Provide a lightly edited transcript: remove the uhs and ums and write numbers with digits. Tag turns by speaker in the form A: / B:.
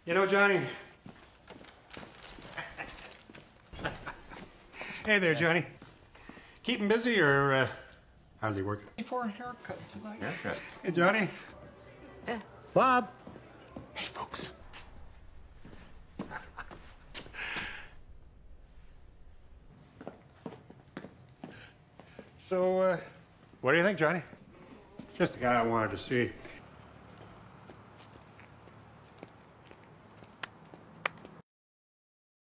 A: You know, Johnny. Hey there, Johnny. Keeping busy or hardly working? For a haircut tonight. Haircut. Hey, Johnny.
B: Bob.
A: Hey, folks. So, what do you think, Johnny? Just the guy I wanted to see.